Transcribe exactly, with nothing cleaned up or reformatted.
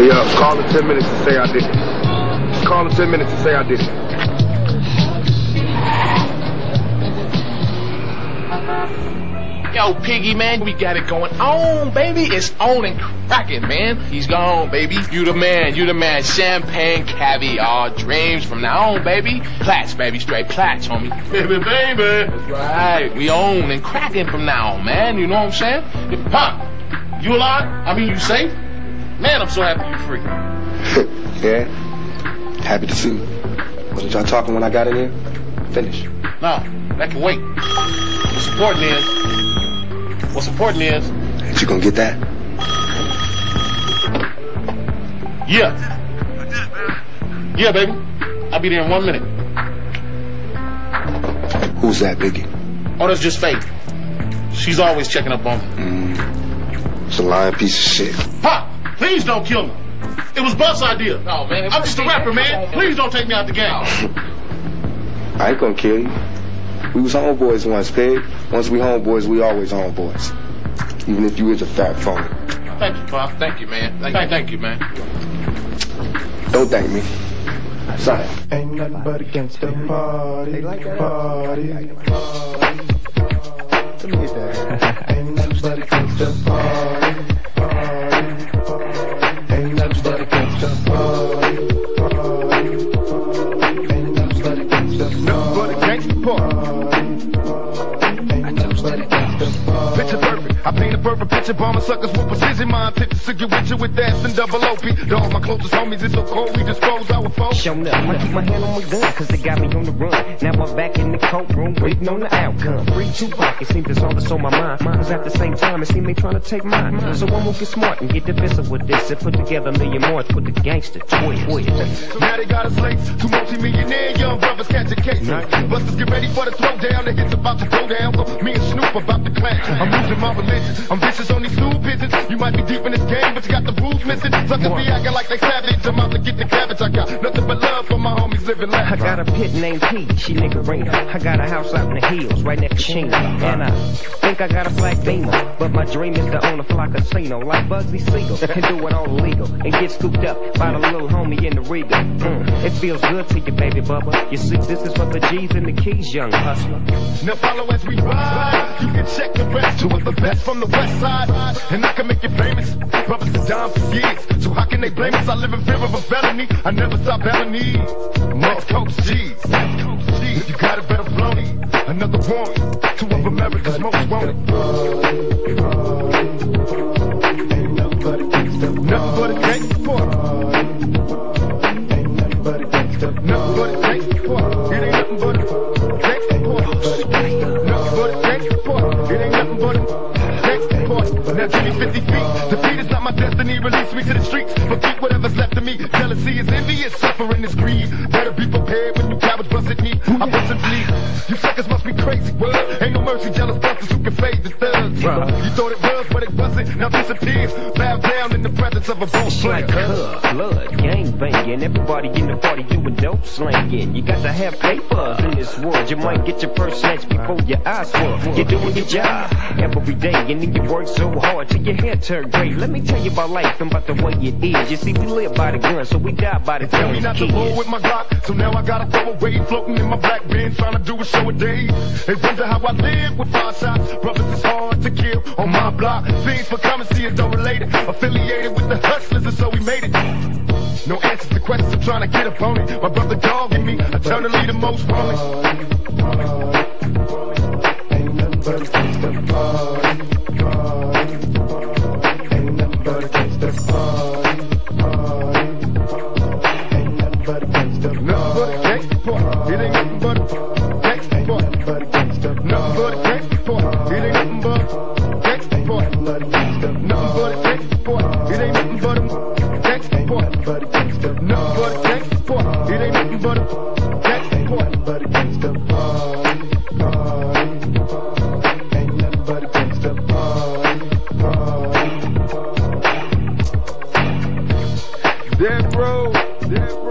Hey, uh, call in ten minutes to say I did it. Call in ten minutes to say I did it. Yo, Piggy, man, we got it going on, baby. It's on and cracking, man. He's gone, baby. You the man, you the man. Champagne, caviar, dreams from now on, baby. Plats, baby, straight plats, homie. Baby, baby. That's right. We on and cracking from now on, man. You know what I'm saying? Huh? You alive? I mean, you safe? Man, I'm so happy you're free. Yeah? Happy to see me. Wasn't y'all talking when I got in here? Finish. No, that can wait. What's important is... What's important is... Ain't you gonna get that? Yeah. Yeah, baby. I'll be there in one minute. Who's that, Biggie? Oh, that's just Faith. She's always checking up on me. Mm. It's a lying piece of shit. Pop, please don't kill me. It was Buff's idea. No, man. I'm just a rapper, man. Please don't take me out the game. I ain't gonna kill you. We was homeboys once, Pig. Once we homeboys, we always homeboys. Even if you is a fat phony. Thank you, Pop. Thank you, man. Thank, thank, thank you, man. Don't thank me. Sorry. Ain't nothing but a gangsta party, party, party. Let me get that. Ain't nothing but a gangsta party, party, party. Ain't nothing but a gangsta party, party, party. Ain't nothing but a gangsta party. Nothing but a gangsta party. Picture perfect, I paint a perfect picture. Bomber suckers with precision. My intentions to get with you with ass and double O P. All my closest homies, it's so cold, we dispose our foes. Shown up, I keep my hand on my gun, cause they got me on the run. Now I'm back in the courtroom, waiting on the outcome. Free Tupac, it seems that's all that's on my mind. Cause at the same time, it seems they trying to take mine. So I'm gonna get smart and get defensive with this and put together a million more to put the gangster twist. Now they got us laced, two multi-millionaire young brothers catch a case. Busters get ready for the throwdown, the hits about to go down. So me and Snoop about to clash. I'm losing my religion, I'm vicious on these new pigeons. You might be deep in this game, but you got the rules missing. Suckers be acting like they savage, I'm out to get the cabbage. I got nothing but love for my homies living life. I got a pit named Pete, she niggerina. I got a house out in the hills, right next to Chino. And I think I got a black beamer, but my dream is to own a fly casino like Bugsy Siegel and do it all illegal and get scooped up by the little homie in the Regal. Mm, it feels good to you, baby bubba. You see, this is for the G's and the keys, young hustler. Now follow as we ride. You can check the rest. Two of the best from the west side, and I can make you famous. Brothers to dime for years, so how can they blame us? I live in fear of a felony. I never stop felonies. West Coast G's. If you got it, better blow me. Another warning. Two of America's most wanted. Ain't nothing but a gangsta. Nothing but a gangsta party. Ain't nothing but a gangsta. Nothing but a gangsta party. It ain't nothing but a gangsta party. Nothing but a gangsta party. It ain't nothing but a gangsta party. Now give me fifty feet. Defeat is not my destiny. Release me to the streets. But keep whatever's left of me. Jealousy is envy. It's suffering is greed. Better be prepared when you cowards bust at me. I bust and bleed. You suckers must be crazy. Word. Ain't no mercy. Jealous busters who can fade the thugs. Right. You thought it was, but it wasn't. Now disappears. Bow down in the presence of a boss player. Like her, blood, gang banging. Everybody in the party doing dope slanging. You got to have papers in this world. You might get your first snatch before your eyes swirl. You're doing your job every day, and then you work so hard till your hair turn gray. Let me tell you about life and about the way it is. You see, we live by the gun, so we die by the tell me not to roll with my Glock, so now I gotta throw away. Floating in my black bin, trying to do a show a day. They wonder how I live with five shots. Brothers is hard to kill on my block. Things for coming, see it don't relate it. Affiliated with the hustlers, and so we made it. No answers to questions, I'm trying to get up on it. My brother dogging me, eternally the most wanted. Ain't nothing but a gangsta party, party, party. Ain't nothing but a gangsta party, party, party. Ain't nothing but a gangsta party, nothing but a gangsta party. It ain't nothing but a gangsta party, nothing but a gangsta, nothing but a gangsta party. It ain't nothing but a gangsta party, nothing but a gangsta party. It ain't nothing but a gangsta party, but a gangsta, nothing but a gangsta party. It ain't nothing but a gangsta party, but a gangsta party, party, party. Ain't nothing but a gangsta party, party, party. Death Row, Death